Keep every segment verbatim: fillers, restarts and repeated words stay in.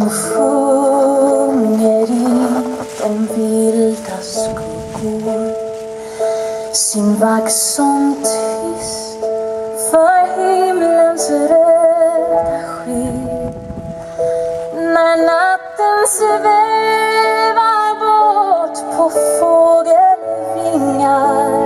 som sjunger i de vilda skuggor sin vaxsång tyst för himlens röda sky. När natten svävar bort på fågelvingar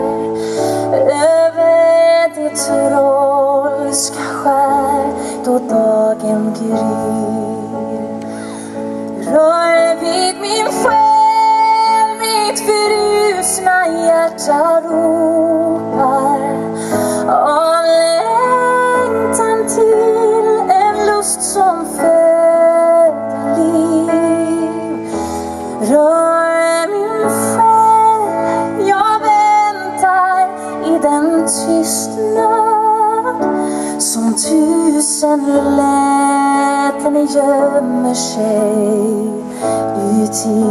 över det trollska skär då dagen gryr, rör vid min själ, mitt frusna hjärta ropar av längtan till en lust som föder liv. Rör min själ, jag väntar i den tystnad som tusen läten gömmer sig uti.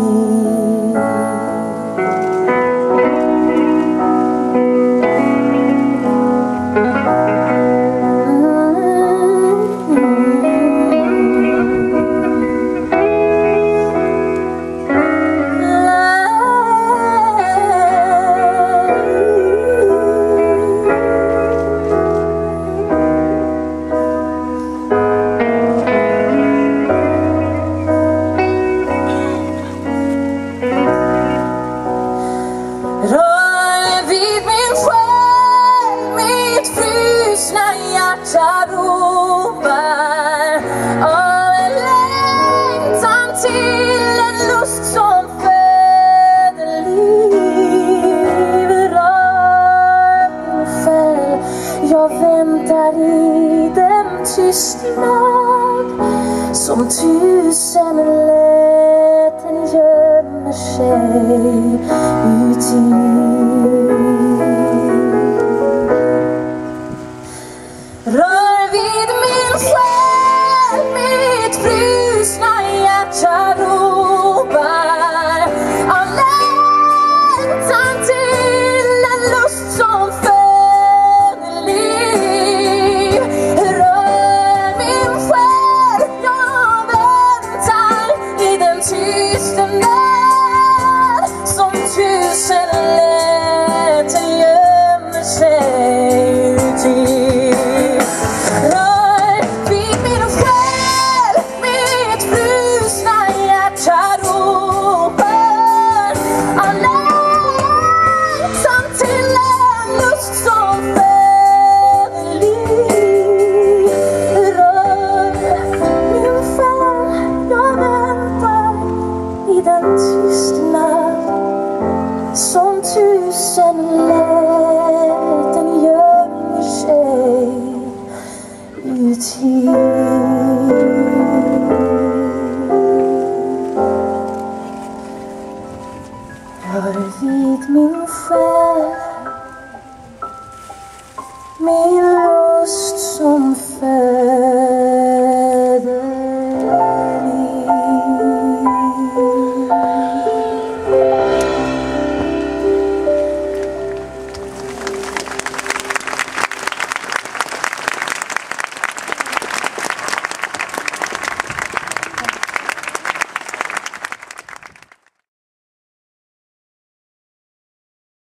Rör vid min själ, mitt frusna hjärta ropar av en längtan till en lust som föder liv. Rör min själ, jag väntar i den tystnad som tusen läten gömmer sig uti. Rör vid min själ, mitt frusna hjärta ropar av längtan till en lust som föder liv. Rör min själ, jag väntar i den tystnad som tusen läten gömmer sig uti. Rör vid min själ, mitt frusna hjärta ropar av längtan till en lust som föder liv. Rör min själ, jag väntar i den tystnad som tusen läten gömmer sig uti. Rör vid min själ, min lust som föder